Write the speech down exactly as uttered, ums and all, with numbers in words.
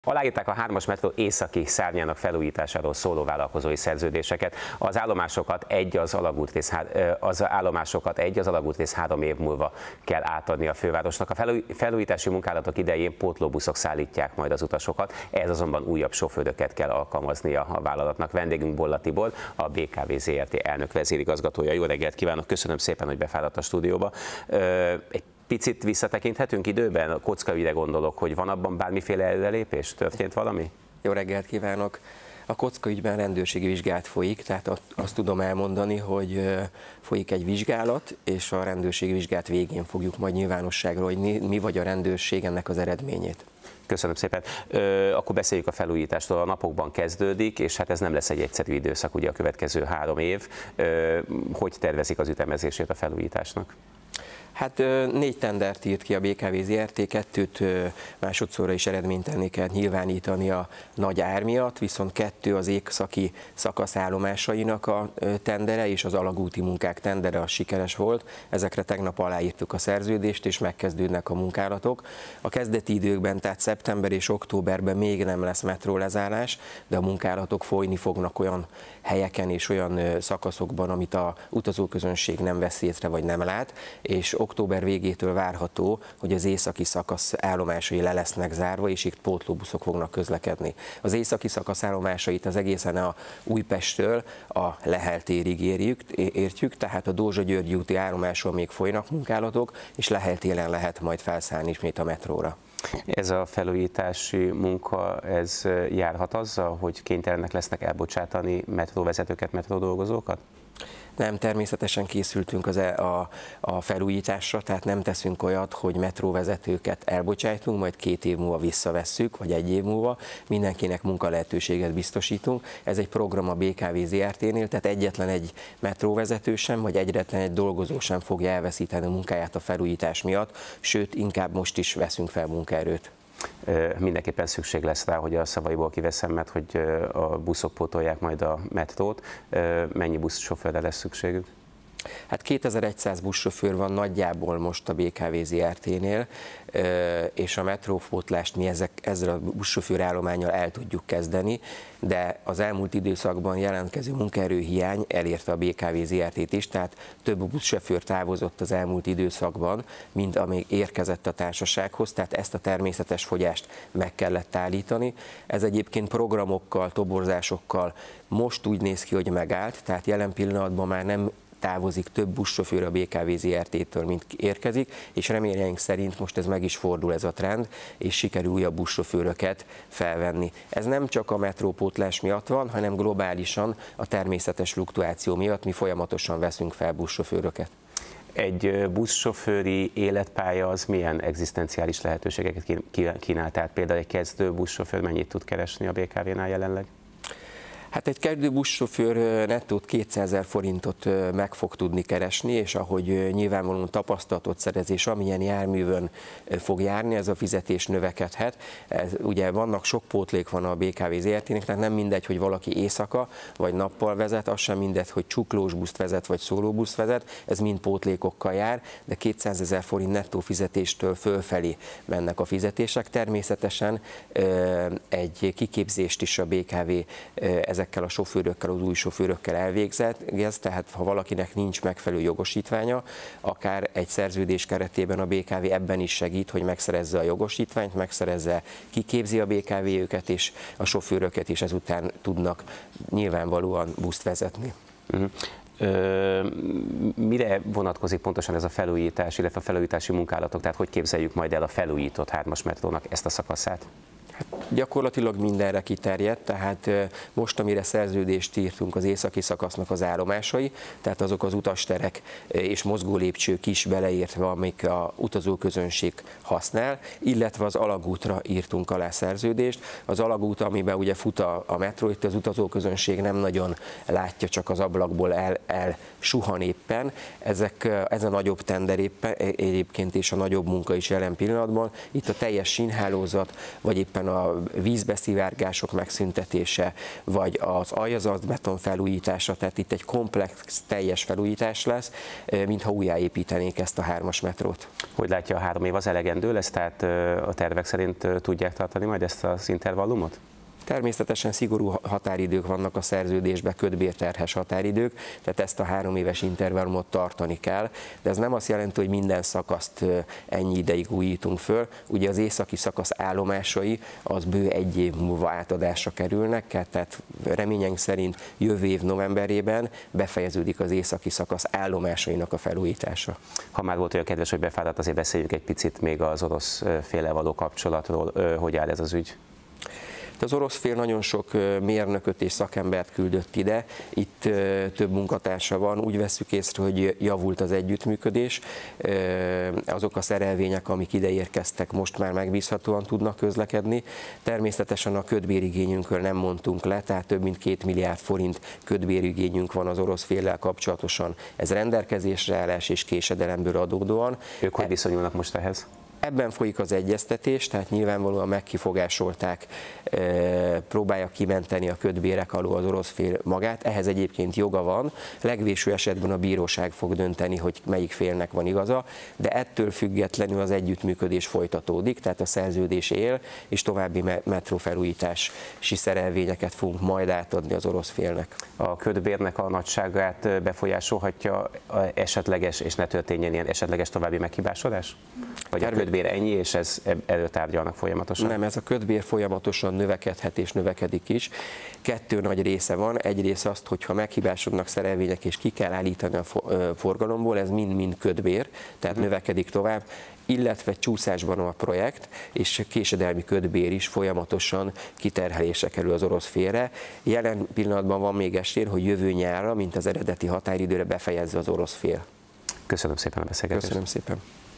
Aláírták a hármas metró északi szárnyának felújításáról szóló vállalkozói szerződéseket. Az állomásokat egy az alagútrész, az állomásokat egy az alagútrész három év múlva kell átadni a fővárosnak. A felújítási munkálatok idején pótlóbuszok szállítják majd az utasokat, ehhez azonban újabb sofőröket kell alkalmaznia a vállalatnak. Vendégünk Bolla Tibor, a bé ká vé zé er té elnök vezérigazgatója. Jó reggelt kívánok, köszönöm szépen, hogy befáradt a stúdióba. Egy picit visszatekinthetünk időben? A kockaügyre gondolok, hogy van abban bármiféle előrelépés? Történt valami? Jó reggelt kívánok! A kockaügyben rendőrségi vizsgálat folyik, tehát azt tudom elmondani, hogy folyik egy vizsgálat, és a rendőrségi vizsgálat végén fogjuk majd nyilvánosságra, hogy mi vagy a rendőrség ennek az eredményét. Köszönöm szépen. Ö, akkor beszéljük a felújítástól. A napokban kezdődik, és hát ez nem lesz egy egyszerű időszak, ugye a következő három év. Ö, hogy tervezik az ütemezését a felújításnak? Hát négy tendert írt ki a bé ká vé zé er té, kettőt másodszorra is eredménytelenné kell nyilvánítani a nagy ár miatt, viszont kettő az északi szakasz állomásainak a tendere és az alagúti munkák tendere az sikeres volt. Ezekre tegnap aláírtuk a szerződést, és megkezdődnek a munkálatok. A kezdeti időkben, tehát szeptember és októberben még nem lesz metrólezárás, de a munkálatok folyni fognak olyan helyeken és olyan szakaszokban, amit a utazóközönség nem vesz észre vagy nem lát, és október végétől várható, hogy az északi szakasz állomásai le lesznek zárva, és itt pótlóbuszok fognak közlekedni. Az északi szakasz állomásait az egészen a Újpesttől a Lehel térig érjük, értjük, tehát a Dózsa-Györgyi úti állomáson még folynak munkálatok, és Lehel télen lehet majd felszállni ismét a metróra. Ez a felújítási munka, ez járhat azzal, hogy kénytelenek lesznek elbocsátani metróvezetőket, metródolgozókat? Nem, természetesen készültünk az e, a, a felújításra, tehát nem teszünk olyat, hogy metróvezetőket elbocsájtunk, majd két év múlva visszavesszük, vagy egy év múlva, mindenkinek munkalehetőséget biztosítunk. Ez egy program a bé ká vé zé er té-nél, tehát egyetlen egy metróvezető sem, vagy egyetlen egy dolgozó sem fogja elveszíteni a munkáját a felújítás miatt, sőt, inkább most is veszünk fel munkaerőt. Mindenképpen szükség lesz rá, hogy a szavaiból kiveszem, mert hogy a buszok pótolják majd a metrót. Mennyi buszsofőrre lesz szükségük? Hát kétezer-száz buszsofőr van nagyjából most a bé ká vé zé er té-nél, és a metrópótlást mi ezek, ezzel a buszsofőr állománnyal el tudjuk kezdeni, de az elmúlt időszakban jelentkező munkaerőhiány elérte a bé ká vé zé er té-t is, tehát több buszsofőr távozott az elmúlt időszakban, mint amíg érkezett a társasághoz, tehát ezt a természetes fogyást meg kellett állítani. Ez egyébként programokkal, toborzásokkal most úgy néz ki, hogy megállt, tehát jelen pillanatban már nem távozik több buszsofőr a bé ká vé zé er té-től, mint érkezik, és reményeink szerint most ez meg is fordul ez a trend, és sikerül újabb buszsofőröket felvenni. Ez nem csak a metrópótlás miatt van, hanem globálisan a természetes fluktuáció miatt mi folyamatosan veszünk fel buszsofőröket. Egy buszsofőri életpálya az milyen egzisztenciális lehetőségeket kínál? Tehát például egy kezdő buszsofőr mennyit tud keresni a bé ká vé-nál jelenleg? Hát egy kezdő buszsofőr nettót kétszázezer forintot meg fog tudni keresni, és ahogy nyilvánvalóan tapasztalatot szerez, és amilyen járművön fog járni, ez a fizetés növekedhet. Ez, ugye vannak sok pótlék van a bé ká vé zé er té-nek, tehát nem mindegy, hogy valaki éjszaka vagy nappal vezet, az sem mindegy, hogy csuklós buszt vezet vagy szólóbuszt vezet, ez mind pótlékokkal jár, de kétszázezer forint nettó fizetéstől fölfelé mennek a fizetések. Természetesen egy kiképzést is a bé ká vé ezekkel a sofőrökkel, az új sofőrökkel elvégez, tehát ha valakinek nincs megfelelő jogosítványa, akár egy szerződés keretében a bé ká vé ebben is segít, hogy megszerezze a jogosítványt, megszerezze, kiképzi a bé ká vé őket és a sofőröket, és ezután tudnak nyilvánvalóan buszt vezetni. Uh-huh. Ö, mire vonatkozik pontosan ez a felújítás, illetve a felújítási munkálatok, tehát hogy képzeljük majd el a felújított hármas metrónak ezt a szakaszát? Gyakorlatilag mindenre kiterjedt, tehát most, amire szerződést írtunk, az északi szakasznak az állomásai, tehát azok az utasterek és mozgólépcsők is beleértve, amik a utazóközönség használ, illetve az alagútra írtunk alá szerződést. Az alagút, amiben ugye fut a, a metró, itt az utazóközönség nem nagyon látja, csak az ablakból el, el suhan éppen. Ezek, ez a nagyobb tender éppen, egyébként és a nagyobb munka is jelen pillanatban. Itt a teljes sínhálózat, vagy éppen a vízbeszivárgások megszüntetése, vagy az aljazatbeton felújítása, tehát itt egy komplex, teljes felújítás lesz, mintha újjáépítenék ezt a hármas metrót. Hogy látja, a három év az elegendő lesz, tehát a tervek szerint tudják tartani majd ezt az intervallumot? Természetesen szigorú határidők vannak a szerződésben, kötbérterhes határidők, tehát ezt a három éves intervallumot tartani kell, de ez nem azt jelenti, hogy minden szakaszt ennyi ideig újítunk föl. Ugye az északi szakasz állomásai az bő egy év múlva átadásra kerülnek, tehát reményeink szerint jövő év novemberében befejeződik az északi szakasz állomásainak a felújítása. Ha már volt olyan kedves, hogy befáradt, azért beszéljünk egy picit még az orosz féllel való kapcsolatról. Hogy áll ez az ügy? Az orosz fél nagyon sok mérnököt és szakembert küldött ide, itt több munkatársa van, úgy vesszük észre, hogy javult az együttműködés, azok a szerelvények, amik ide érkeztek, most már megbízhatóan tudnak közlekedni. Természetesen a kötbérigényünkről nem mondtunk le, tehát több mint két milliárd forint kötbérigényünk van az orosz féllel kapcsolatosan. Ez rendelkezésre állás és késedelemből adódóan. Ők hogy viszonyulnak most ehhez? Ebben folyik az egyeztetés, tehát nyilvánvalóan megkifogásolták, próbálják kimenteni a kötbérek alól az orosz fél magát, ehhez egyébként joga van, legvégső esetben a bíróság fog dönteni, hogy melyik félnek van igaza, de ettől függetlenül az együttműködés folytatódik, tehát a szerződés él, és további metrófelújítási szerelvényeket fogunk majd átadni az orosz félnek. A kötbérnek a nagyságát befolyásolhatja esetleges, és ne történjen ilyen esetleges további meghibásodás? Vagy a kötbér ennyi, és ez erről tárgyalnak folyamatosan? Nem, ez a kötbér folyamatosan növekedhet és növekedik is. Kettő nagy része van. Egyrészt azt, hogyha meghibásodnak szerelvények és ki kell állítani a forgalomból, ez mind-mind kötbér, tehát hmm. növekedik tovább, illetve csúszásban a projekt, és késedelmi kötbér is folyamatosan kiterhelésre kerül az orosz félre. Jelen pillanatban van még esély, hogy jövő nyárra, mint az eredeti határidőre befejezze az orosz fél. Köszönöm szépen a beszélgetést. Köszönöm szépen.